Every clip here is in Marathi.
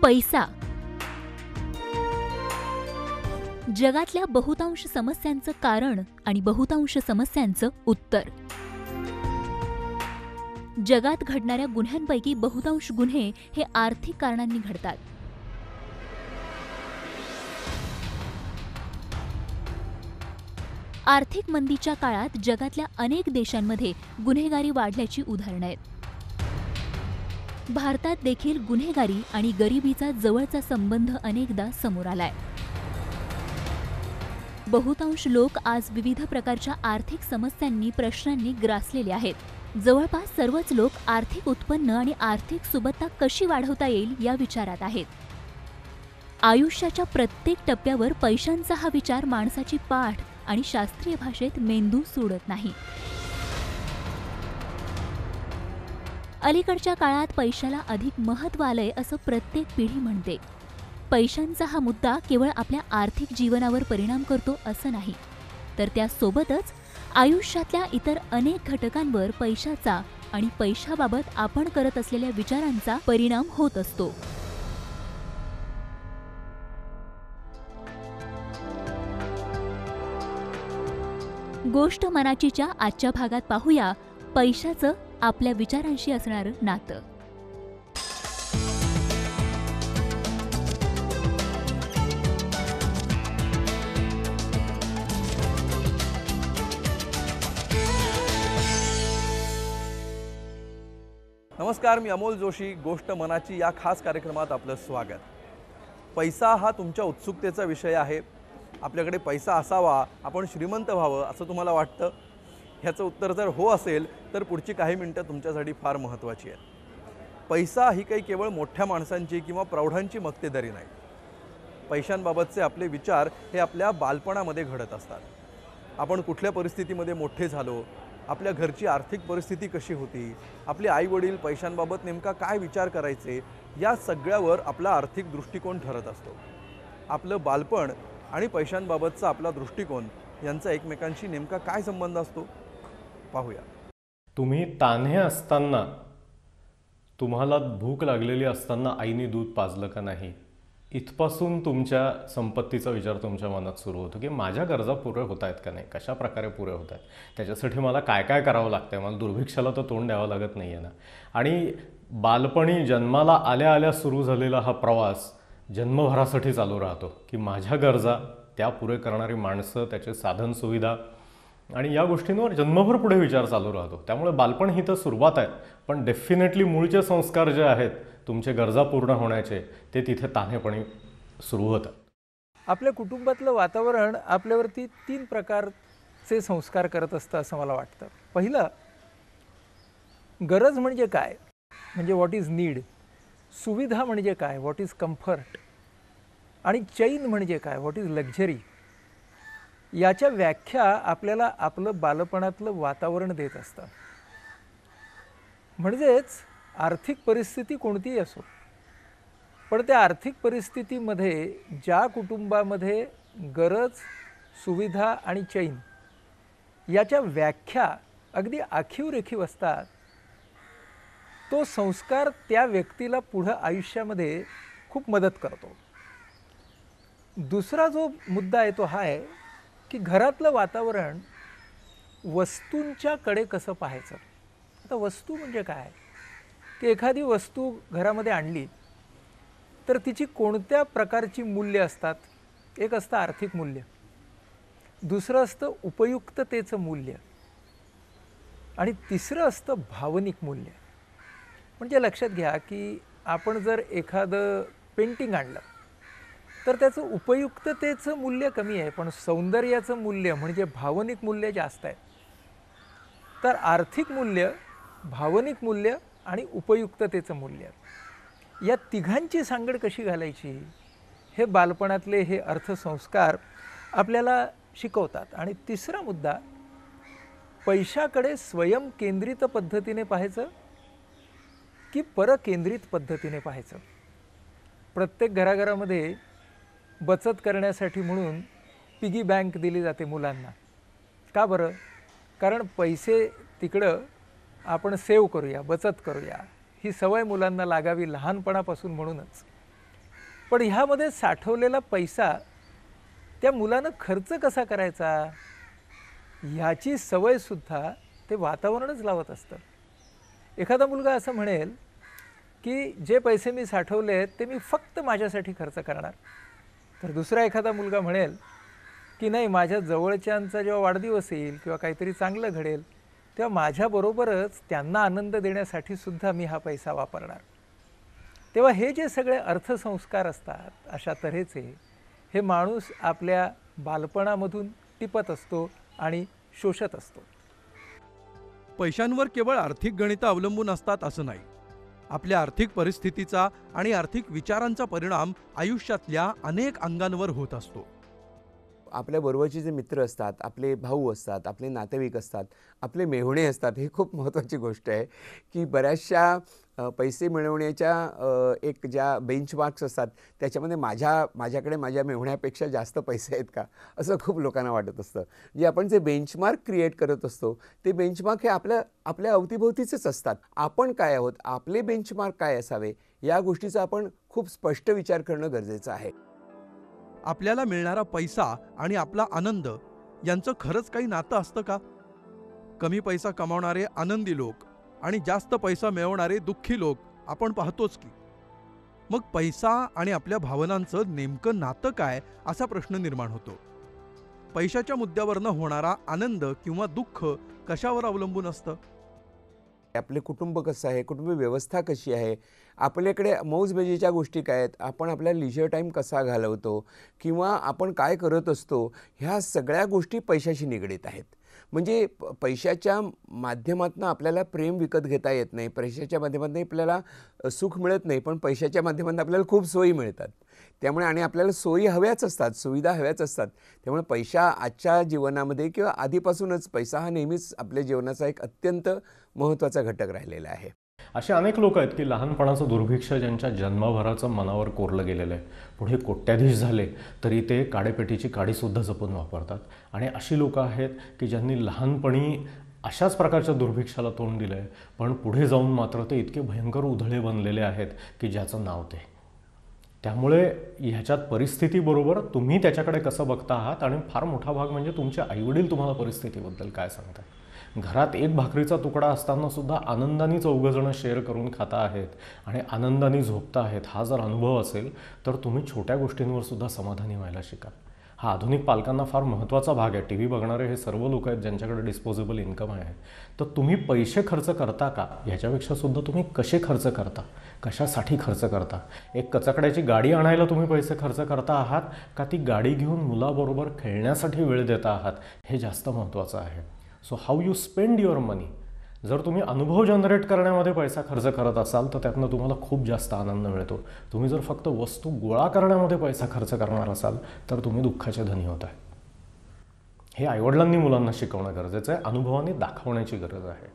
पैसा जगातल्या बहुतांश समस्यांचं कारण आणि बहुतांश समस्यांचं उत्तर. जगात घडणाऱ्या गुन्ह्यांपैकी बहुतांश गुन्हे हे आर्थिक कारणांनी घडतात. आर्थिक मंदीच्या काळात जगातल्या अनेक देशांमध्ये गुन्हेगारी वाढल्याची उदाहरणं आहेत. भारतात देखील गुन्हेगारी आणि गरिबीचा जवळचा संबंध अनेकदा समोर आलाय. बहुतांश लोक आज विविध प्रकारच्या आर्थिक समस्यांनी प्रश्नांनी ग्रासलेले आहेत. जवळपास सर्वच लोक आर्थिक उत्पन्न आणि आर्थिक सुबत्ता कशी वाढवता येईल या विचारात आहेत. आयुष्याच्या प्रत्येक टप्प्यावर पैशांचा हा विचार माणसाची पाठ आणि शास्त्रीय भाषेत मेंदू सोडत नाही. अलीकडच्या काळात पैशाला अधिक महत्त्व आलंय असं प्रत्येक पिढी म्हणते. पैशांचा हा मुद्दा केवळ आपल्या आर्थिक जीवनावर परिणाम करतो असं नाही, तर त्यासोबतच आयुष्यातल्या इतर अनेक घटकांवर पैशाचा आणि पैशाबाबत आपण करत असलेल्या विचारांचा परिणाम होत असतो. गोष्ट मनाचीच्या आजच्या भागात पाहूया पैशाचं आपल्या विचारांशी असणारं नातं. नमस्कार, मी अमोल जोशी. गोष्ट मनाची या खास कार्यक्रमात आपलं स्वागत. पैसा हा तुमच्या उत्सुकतेचा विषय आहे. आपल्याकडे पैसा असावा, आपण श्रीमंत व्हावं असं तुम्हाला वाटतं? ह्याचं उत्तर जर हो असेल तर पुढची काही मिनिटं तुमच्यासाठी फार महत्त्वाची आहेत. पैसा ही काही केवळ मोठ्या माणसांची किंवा प्रौढांची मक्तेदारी नाही. पैशांबाबतचे आपले विचार हे आपल्या बालपणामध्ये घडत असतात. आपण कुठल्या परिस्थितीमध्ये मोठे झालो, आपल्या घरची आर्थिक परिस्थिती कशी होती, आपले आईवडील पैशांबाबत नेमका काय विचार करायचे, या सगळ्यावर आपला आर्थिक दृष्टिकोन ठरत असतो. आपलं बालपण आणि पैशांबाबतचा आपला दृष्टिकोन यांचा एकमेकांशी नेमका काय संबंध असतो पाहूया. तुम्ही तान्हे असताना, तुम्हाला भूक लागलेली असताना आईने दूध पाजलं का नाही, इथपासून तुमच्या संपत्तीचा विचार तुमच्या मनात सुरू होतो की माझ्या गरजा पुरे होत आहेत का नाही, कशा प्रकारे पुरे होत आहेत, त्याच्यासाठी मला काय काय करावं लागतं, मला दुर्भिक्षाला तर तोंड द्यावं लागत नाही आहे ना. आणि बालपणी जन्माला आल्या आल्या सुरू झालेला हा प्रवास जन्मभरासाठी चालू राहतो की माझ्या गरजा त्या पुरे करणारी माणसं, त्याचे साधन सुविधा आणि या गोष्टींवर जन्मभर पुढे विचार चालू राहतो. त्यामुळे बालपण ही तर सुरुवात आहे, पण डेफिनेटली मूळचे संस्कार जे आहेत तुमचे गरजा पूर्ण होण्याचे, ते तिथे तान्हेपणी सुरू होतात. आपल्या कुटुंबातलं वातावरण आपल्यावरती 3 प्रकारचे संस्कार करत असतं असं मला वाटतं. पहिलं, गरज म्हणजे काय, म्हणजे व्हॉट इज नीड. सुविधा म्हणजे काय, व्हॉट इज कम्फर्ट. आणि चैन म्हणजे काय, व्हॉट इज लक्झरी. याच्या व्याख्या आपल्याला आपलं बालपणातलं वातावरण देत असतं. म्हणजेच आर्थिक परिस्थिती कोणतीही असो, पण त्या आर्थिक परिस्थितीमध्ये ज्या कुटुंबामध्ये गरज, सुविधा आणि चैन याच्या व्याख्या अगदी आखीव-रेखीव असतात, तो संस्कार त्या व्यक्तीला पुढं आयुष्यामध्ये खूप मदत करतो. दुसरा जो मुद्दा आहे तो हा आहे की घरातलं वातावरण वस्तूंच्याकडे कसं पाहायचं. आता वस्तू म्हणजे काय, की एखादी वस्तू घरामध्ये आणली तर तिची कोणत्या प्रकारची मूल्य असतात. एक असतं आर्थिक मूल्य, दुसरं असतं उपयुक्ततेचं मूल्य आणि तिसरं असतं भावनिक मूल्य. म्हणजे लक्षात घ्या की आपण जर एखादं पेंटिंग आणलं तर त्याचं उपयुक्ततेचं मूल्य कमी आहे, पण सौंदर्याचं मूल्य म्हणजे भावनिक मूल्य जास्त आहे. तर आर्थिक मूल्य, भावनिक मूल्य आणि उपयुक्ततेचं मूल्य, या तिघांची सांगड कशी घालायची हे बालपणातले हे अर्थसंस्कार आपल्याला शिकवतात. आणि तिसरा मुद्दा, पैशाकडे स्वयंकेंद्रित पद्धतीने पाहायचं की परकेंद्रित पद्धतीने पाहायचं. प्रत्येक घराघरामध्ये बचत करण्यासाठी म्हणून पिगी बँक दिली जाते मुलांना. का बरं? कारण पैसे तिकडं आपण सेव्ह करूया, बचत करूया, ही सवय मुलांना लागावी लहानपणापासून म्हणूनच. पण ह्यामध्ये साठवलेला पैसा त्या मुलानं खर्च कसा करायचा ह्याची सवयसुद्धा ते वातावरणच लावत असतं. एखादा मुलगा असं म्हणेल की जे पैसे मी साठवले ते मी फक्त माझ्यासाठी खर्च करणार. तर दुसरा एखादा मुलगा म्हणेल की नाही, माझ्या जवळच्यांचा जेव्हा वाढदिवस येईल किंवा काहीतरी चांगलं घडेल तेव्हा माझ्याबरोबरच त्यांना आनंद देण्यासाठी सुद्धा मी हा पैसा वापरणार. तेव्हा हे जे सगळे अर्थसंस्कार असतात अशा तऱ्हेचे हे माणूस आपल्या बालपणामधून टिपत असतो आणि शोषत असतो. पैशांवर केवळ आर्थिक गणितं अवलंबून असतात असं नाही. आपल्या आर्थिक परिस्थितीचा आणि आर्थिक विचारांचा परिणाम आयुष्यातल्या अनेक अंगांवर होत असतो. आपल्या बरोबरचे जे मित्र असतात, आपले भाऊ असतात, आपले नातेवाईक असतात, आपले मेहुणे असतात, हे खूप महत्त्वाची गोष्ट आहे की बऱ्याचशा पैसे मिळवण्याच्या एक ज्या बेंचमार्क्स असतात त्याच्यामध्ये माझ्याकडे माझ्या मेहुण्यापेक्षा जास्त पैसे आहेत का असं खूप लोकांना वाटत असतं. जे आपण जे बेंचमार्क क्रिएट करत असतो ते बेंचमार्क हे आपल्या अवतीभोवतीचेच असतात. आपण काय आहोत, आपले बेंचमार्क काय असावे या गोष्टीचा आपण खूप स्पष्ट विचार करणं गरजेचं आहे. आपल्याला मिळणारा पैसा आणि आपला आनंद यांचं खरंच काही नातं असतं का? कमी पैसा कमावणारे आनंदी लोक आणि जास्त पैसा मिळवणारे दुःखी लोक आपण पाहतोच की. मग पैसा आणि आपल्या भावनांचं नेमकं नातं काय असा प्रश्न निर्माण होतो. पैशाच्या मुद्द्यावरनं होणारा आनंद किंवा दुःख कशावर अवलंबून असतं? आपले कुटुंब कसं आहे, कुटुंब व्यवस्था कशी आहे, आपल्याकडे मौजमजेच्या गोष्टी काय आहेत, आपण आपला लिजर टाईम कसा घालवतो किंवा आपण काय करत असतो, ह्या सगळ्या गोष्टी पैशाशी निगडीत आहेत. म्हणजे पैशाच्या माध्यमातून आपल्याला प्रेम विकत घेता येत नाही, पैशाच्या माध्यमातून आपल्याला सुख मिळत नाही, पण पैशाच्या माध्यमातून आपल्याला खूप सोयी मिळतात. त्यामुळे आणि आपल्याला सोयी हव्याच असतात, सुविधा हव्याच असतात. त्यामुळे पैसा आजच्या जीवनामध्ये किंवा आधीपासूनच पैसा हा नेहमीच आपल्या जीवनाचा एक अत्यंत महत्त्वाचा घटक राहिलेला आहे. असे अनेक लोक आहेत की लहानपणाचं दुर्भिक्ष ज्यांच्या जन्मभराचं मनावर कोरलं गेलेलं आहे, पुढे कोट्याधीश झाले तरी ते काडेपेटीची काडीसुद्धा जपून वापरतात. आणि अशी लोकं आहेत की ज्यांनी लहानपणी अशाच प्रकारच्या दुर्भिक्षाला तोंड दिलं आहे, पण पुढे जाऊन मात्र ते इतके भयंकर उधळे बनलेले आहेत की ज्याचं नाव ते. त्यामुळे ह्याच्यात परिस्थितीबरोबर तुम्ही त्याच्याकडे कसं बघता आहात आणि फार मोठा भाग म्हणजे तुमचे आईवडील तुम्हाला परिस्थितीबद्दल काय सांगतात. घरात एक भाकरीचा तुकडा असताना सुद्धा आनंदाने चौघजणं शेअर करून खाता आहेत आणि आनंदाने झोपता आहेत, हा जर अनुभव असेल तर तुम्ही छोट्या गोष्टींवर सुद्धा समाधानी व्हायला शिका. हा आधुनिक पालकांना फार महत्त्वाचा भाग आहे. टी व्ही बघणारे हे सर्व लोक आहेत ज्यांच्याकडे डिस्पोजेबल इन्कम आहे. तर तुम्ही पैसे खर्च करता का, ह्याच्यापेक्षा सुद्धा तुम्ही कसे खर्च करता, कशासाठी खर्च करता. एक कचाकड्याची गाडी आणायला तुम्ही पैसे खर्च करता आहात का ती गाडी घेऊन मुलाबरोबर खेळण्यासाठी वेळ देता आहात, हे जास्त महत्त्वाचं आहे. So how you spend your money. जर तुम्ही अनुभव जनरेट करण्यामध्ये पैसा खर्च करत असाल तर त्यातनं तुम्हाला खूप जास्त आनंद मिळतो. तुम्ही जर फक्त वस्तू गोळा करण्यामध्ये पैसा खर्च करणार असाल तर तुम्ही दुःखाचे धनी होताय. हे आईवडिलांनी मुलांना शिकवणं गरजेचं आहे, अनुभवाने दाखवण्याची गरज आहे.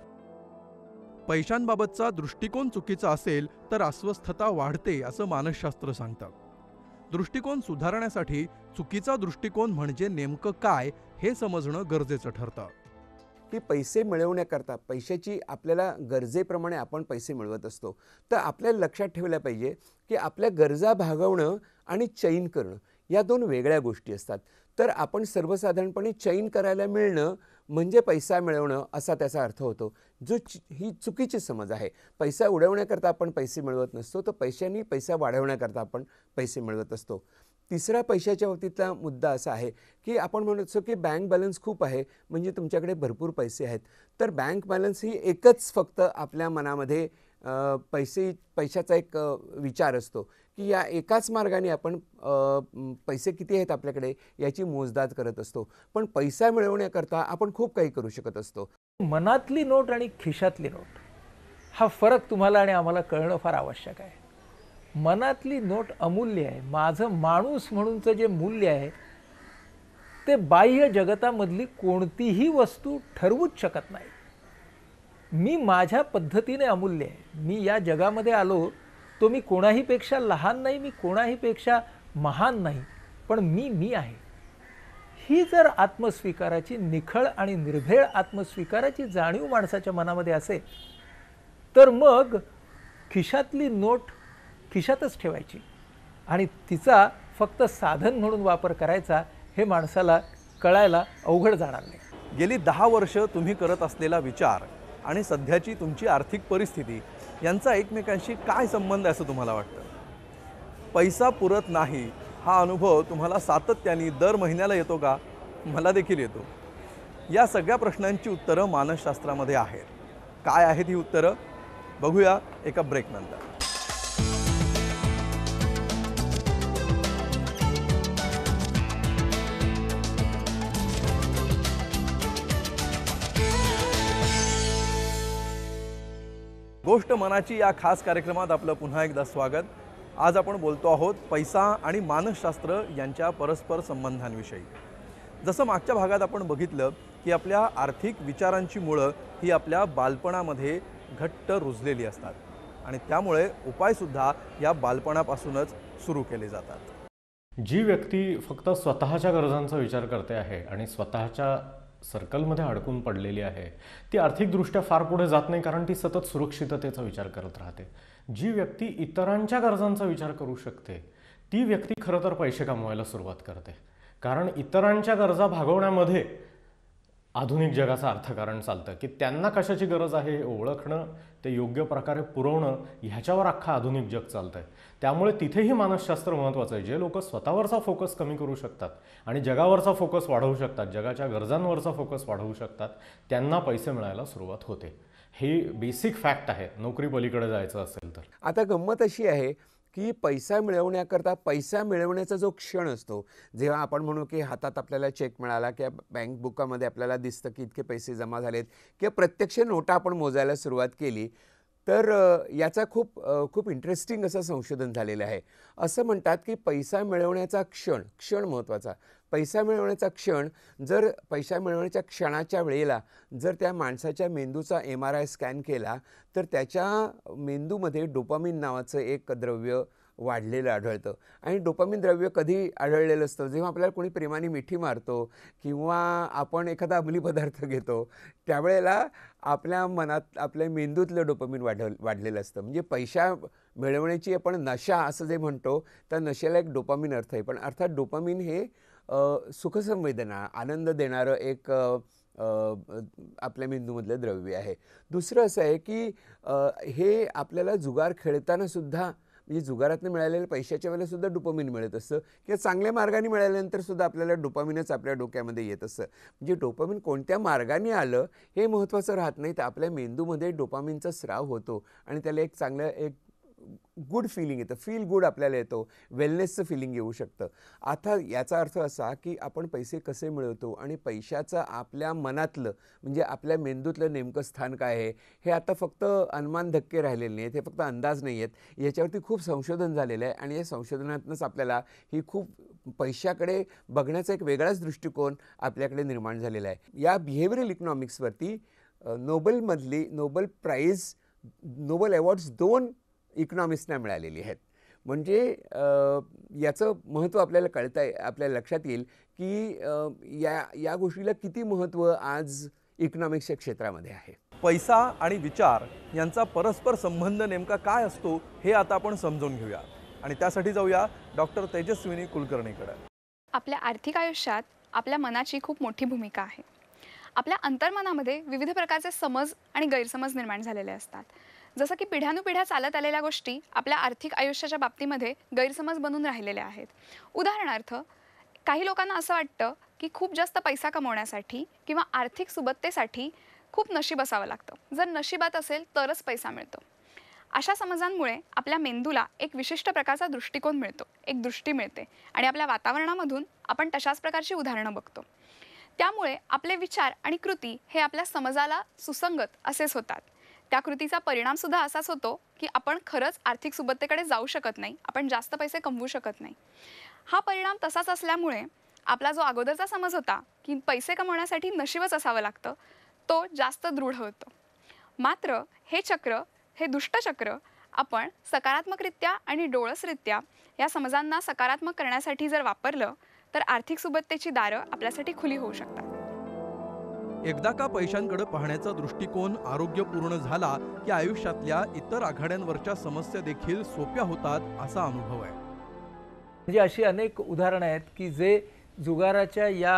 पैशांबाबतचा दृष्टिकोन चुकीचा असेल तर अस्वस्थता वाढते असं मानसशास्त्र सांगतं. दृष्टिकोन सुधारण्यासाठी चुकीचा दृष्टिकोन म्हणजे नेमकं काय हे समजणं गरजेचं ठरतं. की पैसे मिळवण्याकरता पैशाची आपल्याला गरजेप्रमाणे आपण पैसे मिळवत असतो. तर आपल्याला लक्षात ठेवलं पाहिजे की आपल्या गरजा भागवणं आणि चैन करणं या दोन वेगळ्या गोष्टी असतात. तर आपण सर्वसाधारणपणे चैन करायला मिळणं म्हणजे पैसा मिळवणं असा त्याचा अर्थ होतो, जो ही चुकीची समज आहे. पैसा उडवण्याकरता आपण पैसे मिळवत नसतो, तर पैशांनी पैसा वाढवण्याकरता आपण पैसे मिळवत असतो. तिसरा पैशाच्या बाबतीतला मुद्दा असा आहे की आपण म्हणत असतो की बँक बॅलन्स खूप आहे म्हणजे तुमच्याकडे भरपूर पैसे आहेत. तर बँक बॅलन्स ही एकच फक्त आपल्या मनामध्ये पैशाचा एक विचार असतो की या एकाच मार्गाने आपण पैसे किती आहेत आपल्याकडे याची मोजदाद करत असतो. पण पैसा मिळवण्याकरता आपण खूप काही करू शकत असतो. मनातली नोट आणि खिशातली नोट हा फरक तुम्हाला आणि आम्हाला कळणं फार आवश्यक आहे. मनातली नोट अमूल्य आहे. माझं माणूस म्हणूनचं जे मूल्य आहे ते बाह्य जगतामधली कोणतीही वस्तू ठरवूच शकत नाही. मी माझ्या पद्धतीने अमूल्य आहे. मी या जगामध्ये आलो तो मी कोणाहीपेक्षा लहान नाही, मी कोणाहीपेक्षा महान नाही, पण मी आहे. ही जर आत्मस्वीकाराची निखळ आणि निर्भेळ आत्मस्वीकाराची जाणीव माणसाच्या मनामध्ये असेल तर मग खिशातली नोट खिशातच ठेवायची आणि तिचा फक्त साधन म्हणून वापर करायचा हे माणसाला कळायला अवघड जाणार नाही. गेली 10 वर्ष तुम्ही करत असलेला विचार आणि सध्याची तुमची आर्थिक परिस्थिती यांचा एकमेकांशी काय संबंध आहे असं तुम्हाला वाटतं? पैसा पुरत नाही हा अनुभव तुम्हाला सातत्याने दर महिन्याला येतो का? मला देखील येतो. या सगळ्या प्रश्नांची उत्तरं मानसशास्त्रामध्ये आहेत. काय आहेत ही उत्तरं? बघूया एका ब्रेकनंतर. गोष्ट मनाची या खास कार्यक्रमात आपलं पुन्हा एकदा स्वागत. आज आपण बोलतो आहोत पैसा आणि मानसशास्त्र यांच्या परस्पर संबंधांविषयी. जसं मागच्या भागात आपण बघितलं की आपल्या आर्थिक विचारांची मुळं ही आपल्या बालपणामध्ये घट्ट रुजलेली असतात आणि त्यामुळे उपायसुद्धा या बालपणापासूनच सुरू केले जातात. जी व्यक्ती फक्त स्वतःच्या गरजांचा विचार करते आहे आणि स्वतःच्या सर्कलमध्ये अडकून पडलेली आहे ती आर्थिकदृष्ट्या फार पुढे जात नाही, कारण ती सतत सुरक्षिततेचा विचार करत राहते. जी व्यक्ती इतरांच्या गरजांचा विचार करू शकते ती व्यक्ती खरं तर पैसे कमवायला सुरुवात करते, कारण इतरांच्या गरजा भागवण्यामध्ये आधुनिक जगाचं अर्थकारण चालतं की त्यांना कशाची गरज आहे हे ओळखणं, ते योग्य प्रकारे पुरवणं, ह्याच्यावर अख्खं आधुनिक जग चालतं आहे. त्यामुळे तिथेही मानसशास्त्र महत्त्वाचं आहे. जे लोक स्वतःवरचा फोकस कमी करू शकतात आणि जगावरचा फोकस वाढवू शकतात, जगाच्या गरजांवरचा फोकस वाढवू शकतात, त्यांना पैसे मिळायला सुरुवात होते. ही बेसिक फॅक्ट आहे नोकरी पलीकडे जायचं असेल तर. आता गंमत अशी आहे की पैसा मिळवण्याकरता पैसा मिळवण्याचा जो क्षण असतो, जेव्हा आपण म्हणू की हातात आपल्याला चेक मिळाला किंवा बँक बुकामध्ये आपल्याला दिसतं की इतके पैसे जमा झालेत किंवा प्रत्यक्ष नोटा आपण मोजायला सुरुवात केली, तर याचा खूप इंटरेस्टिंग असं संशोधन झालेलं आहे. असं म्हणतात की पैसा मिळवण्याचा क्षण महत्त्वाचा. पैसा मिळवण्याचा क्षण, जर पैसा मिळवण्याच्या क्षणाच्या वेळेला जर त्या माणसाच्या मेंदूचा MRI स्कॅन केला तर त्याच्या मेंदूमध्ये डोपामिन नावाचं एक द्रव्य वाढलेलं आढळतं. आणि डोपामिन द्रव्य कधी आढळलेलं असतं? जेव्हा आपल्याला कोणी प्रेमाने मिठी मारतो किंवा आपण एखादा अंमली पदार्थ घेतो, त्यावेळेला आपल्या मनात आपल्या मेंदूतलं डोपामिन वाढलेलं असतं. म्हणजे पैसा मिळवण्याची आपण नशा असं जे म्हणतो, त्या नशेला एक डोपामिन अर्थ आहे. पण अर्थात डोपामिन हे सुखसंवेदना, आनंद देणारं एक आपल्या मेंदूमधलं द्रव्य आहे. दुसरं असं आहे की हे आपल्याला जुगार खेळताना सुद्धा, म्हणजे जुगारातनं मिळालेल्या पैशाच्या वेळेला सुद्धा डोपामिन मिळत असतं किंवा चांगल्या मार्गाने मिळाल्यानंतर सुद्धा आपल्याला डोपामिनच आपल्या डोक्यामध्ये येत असतं. म्हणजे डोपामिन कोणत्या मार्गाने आलं हे महत्त्वाचं राहत नाही, तर आपल्या मेंदूमध्ये डोपामिनचा स्राव होतो आणि त्याला एक चांगलं एक गुड फिलिंग येतं, फील गुड आपल्याला येतो, वेलनेसचं फिलिंग येऊ शकतं. आता याचा अर्थ असा की आपण पैसे कसे मिळवतो आणि पैशाचं आपल्या मनातलं, म्हणजे आपल्या मेंदूतलं नेमकं स्थान काय आहे हे आता फक्त अनुमान धक्के राहिलेले नाहीत, हे फक्त अंदाज नाही आहेत. याच्यावरती खूप संशोधन झालेलं आहे आणि या संशोधनातूनच आपल्याला ही खूप पैशाकडे बघण्याचा एक वेगळाच दृष्टिकोन आपल्याकडे निर्माण झालेला आहे. या बिहेवियरल इकॉनॉमिक्सवरती नोबल नोबल अवॉर्ड्स 2 इकॉनॉमिस्टना मिळालेली आहेत. म्हणजे याचं महत्त्व आपल्याला कळतं आहे, आपल्याला लक्षात येईल की या गोष्टीला किती महत्त्व आज इकॉनॉमिक्सच्या क्षेत्रामध्ये आहे. पैसा आणि विचार यांचा परस्पर संबंध नेमका काय असतो हे आता आपण समजून घेऊया आणि त्यासाठी जाऊया डॉक्टर तेजस्विनी कुलकर्णीकडे. आपल्या आर्थिक आयुष्यात आपल्या मनाची खूप मोठी भूमिका आहे. आपल्या अंतर्मनामध्ये विविध प्रकारचे समज आणि गैरसमज निर्माण झालेले असतात. जसं की पिढ्यानुपिढ्या चालत आलेल्या गोष्टी आपल्या आर्थिक आयुष्याच्या बाबतीमध्ये गैरसमज बनून राहिलेल्या आहेत. उदाहरणार्थ, काही लोकांना असं वाटतं की खूप जास्त पैसा कमवण्यासाठी किंवा आर्थिक सुबत्तेसाठी खूप नशीब असावं लागतं. जर नशिबात असेल तरच पैसा मिळतो. अशा समजांमुळे आपल्या मेंदूला एक विशिष्ट प्रकारचा दृष्टिकोन मिळतो, एक दृष्टी मिळते आणि आपल्या वातावरणामधून आपण तशाच प्रकारची उदाहरणं बघतो. त्यामुळे आपले विचार आणि कृती हे आपल्या समजाला सुसंगत असेच होतात. त्या कृतीचा परिणामसुद्धा असाच होतो की आपण खरंच आर्थिक सुबत्तेकडे जाऊ शकत नाही, आपण जास्त पैसे कमवू शकत नाही. हा परिणाम तसाच असल्यामुळे आपला जो अगोदरचा समज होता की पैसे कमवण्यासाठी नशीबच असावं लागतं, तो जास्त दृढ होतो. मात्र हे दुष्टचक्र आपण सकारात्मकरित्या आणि डोळसरित्या या समजांना सकारात्मक करण्यासाठी जर वापरलं तर आर्थिक सुबत्तेची दारं आपल्यासाठी खुली होऊ शकतात. एकदा का पैशांकडे पाहण्याचा दृष्टिकोन आरोग्यपूर्ण झाला की आयुष्यातल्या इतर आघाड्यांवरच्या समस्या देखील सोप्या होतात असा अनुभव आहे. म्हणजे अशी अनेक उदाहरणं आहेत की जे जुगाराच्या या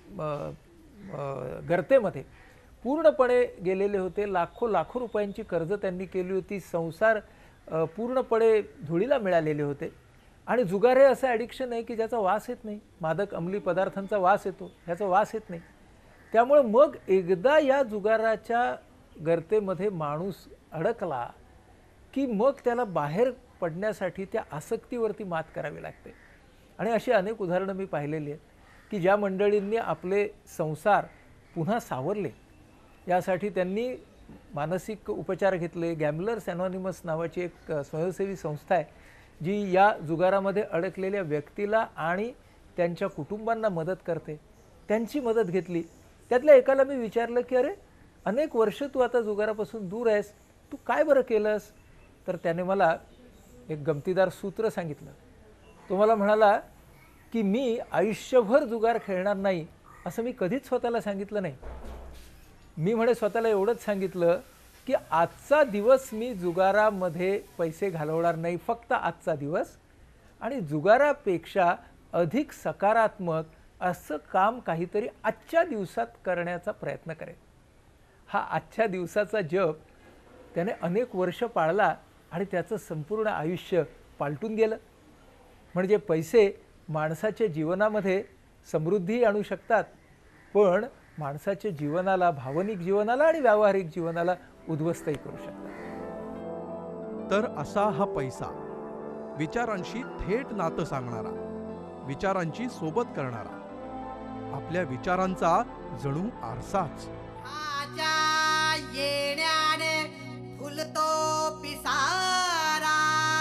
गर्तेमध्ये पूर्णपणे गेलेले होते. लाखो रुपयांची कर्ज त्यांनी केली होती. संसार पूर्णपणे धुळीला मिळालेले होते. आणि जुगार हे असं ॲडिक्शन आहे की ज्याचा वास येत नाही. मादक अंमली पदार्थांचा वास येतो, ह्याचा वास येत नाही. त्यामुळे मग एकदा या जुगाराच्या गर्तेमध्ये माणूस अडकला की मग त्याला बाहेर पडण्यासाठी त्या आसक्तीवरती मात करावी लागते. आणि अशी अनेक उदाहरणं मी पाहिलेली आहेत की ज्या मंडळींनी आपले संसार पुन्हा सावरले, यासाठी त्यांनी मानसिक उपचार घेतले. गॅम्बलर्स ॲनॉनिमस नावाची एक स्वयंसेवी संस्था आहे जी या जुगारामध्ये अडकलेल्या व्यक्तीला आणि त्यांच्या कुटुंबांना मदत करते. त्यांची मदत घेतली. त्यातल्या एकाला मी विचारलं की अरे अनेक वर्ष तू आता जुगारापासून दूर आहेस, तू काय बरं केलंस? तर त्याने मला एक गमतीदार सूत्र सांगितलं. तो मला म्हणाला की मी आयुष्यभर जुगार खेळणार नाही असं मी कधीच स्वतःला सांगितलं नाही. मी म्हणे स्वतःला एवढंच सांगितलं की आजचा दिवस मी जुगारामध्ये पैसे घालवणार नाही, फक्त आजचा दिवस, आणि जुगारापेक्षा अधिक सकारात्मक असं काम काहीतरी आजच्या दिवसात करण्याचा प्रयत्न करेन. हा आजच्या दिवसाचा जप त्याने अनेक वर्ष पाळला आणि त्याचं संपूर्ण आयुष्य पालटून गेलं. म्हणजे पैसे माणसाच्या जीवनामध्ये समृद्धीही आणू शकतात, पण माणसाच्या जीवनाला, भावनिक जीवनाला आणि व्यावहारिक जीवनाला उद्ध्वस्तही करू शकतात. तर असा हा पैसा, विचारांशी थेट नातं सांगणारा, विचारांची सोबत करणारा, आपल्या विचारांचा जणू आरसाच. येण्याने फुलतो पिसारा,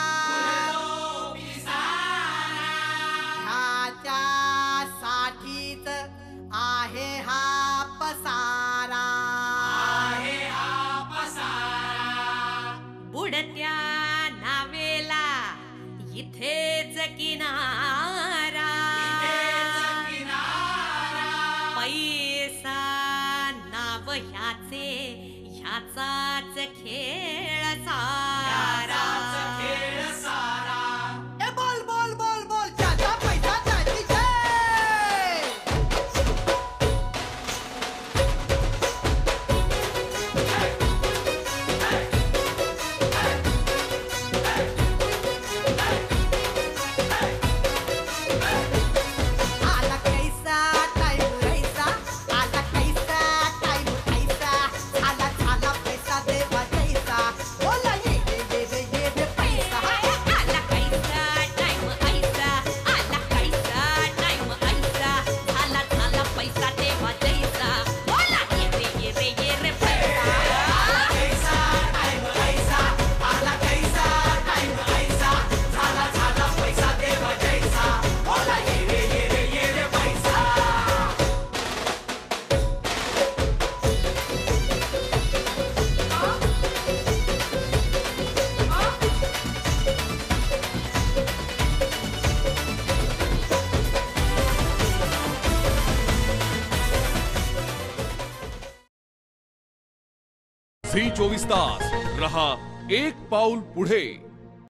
ह्याच्या साठीच आहे हा पसारा, बुडत्या नावेला इथेच किनारा, पैसा नाव ह्याचे, ह्याचाच खेळ सारा. ए बोल बोल बोल बोल, ज्याचा पैसा त्याची जय. आला कैसा टाइम रैसा, आला कैसा टाइम ऐसा, आला झाला पैसा देवा जैसा, बोला ये रे पैसा. आला कैसा टाइम ऐसा, आला कैसा टाइम ऐसा, आला झाला पैसा देवा जैसा, बोला ये रे पैसा. आला कैसा टाइम ऐसा, आला कैसा टाइम ऐसा, आला झाला पैसा देवा जैसा, बोला ये रे पैसा. झी 24 तास रहा एक पाऊल पुढे.